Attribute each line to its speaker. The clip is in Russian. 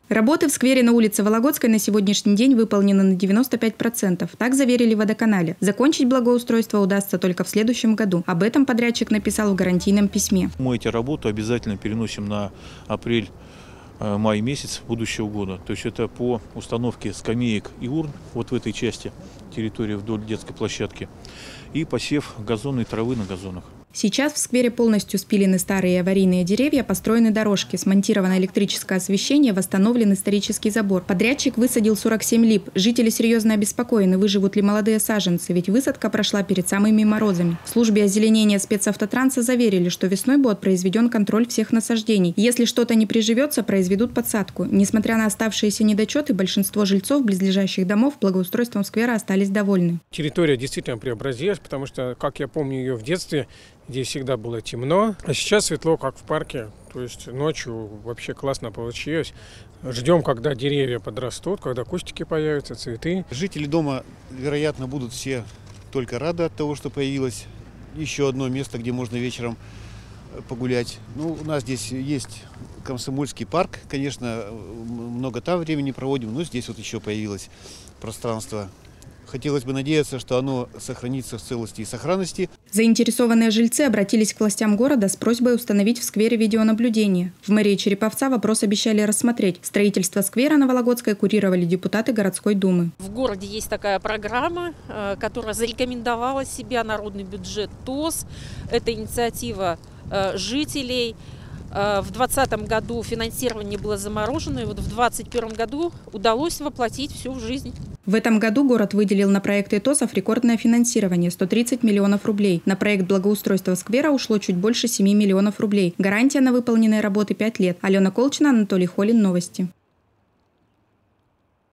Speaker 1: Работы в сквере на улице Вологодской на сегодняшний день выполнены на 95%. Так заверили в водоканале. Закончить благоустройство удастся только в следующем году. Об этом подрядчик написал в гарантийном письме.
Speaker 2: Мы эти работы обязательно переносим на апрель-май месяц будущего года. То есть это по установке скамеек и урн вот в этой части территории вдоль детской площадки и посев газонной травы на газонах.
Speaker 1: Сейчас в сквере полностью спилены старые аварийные деревья, построены дорожки, смонтировано электрическое освещение, восстановлен исторический забор. Подрядчик высадил 47 лип. Жители серьезно обеспокоены, выживут ли молодые саженцы, ведь высадка прошла перед самыми морозами. В службе озеленения спецавтотранса заверили, что весной будет произведен контроль всех насаждений. Если что-то не приживется, произведут подсадку. Несмотря на оставшиеся недочеты, большинство жильцов близлежащих домов благоустройством сквера остались довольны.
Speaker 3: Территория действительно преобразилась, потому что, как я помню ее в детстве, здесь всегда было темно, а сейчас светло, как в парке. То есть ночью вообще классно получилось. Ждем, когда деревья подрастут, когда кустики появятся, цветы.
Speaker 4: Жители дома, вероятно, будут все только рады от того, что появилось еще одно место, где можно вечером погулять. Ну, у нас здесь есть Комсомольский парк, конечно, много там времени проводим, но здесь вот еще появилось пространство. Хотелось бы надеяться, что оно сохранится в целости и сохранности.
Speaker 1: Заинтересованные жильцы обратились к властям города с просьбой установить в сквере видеонаблюдение. В мэрии Череповца вопрос обещали рассмотреть. Строительство сквера на Вологодской курировали депутаты городской думы.
Speaker 5: В городе есть такая программа, которая зарекомендовала себя, народный бюджет ТОС. Это инициатива жителей. В 2020 году финансирование было заморожено, и вот в 2021 году удалось воплотить все в жизнь.
Speaker 1: В этом году город выделил на проекты ТОСов рекордное финансирование – 130 миллионов рублей. На проект благоустройства сквера ушло чуть больше 7 миллионов рублей. Гарантия на выполненные работы 5 лет. Алена Колчина, Анатолий Холин. Новости.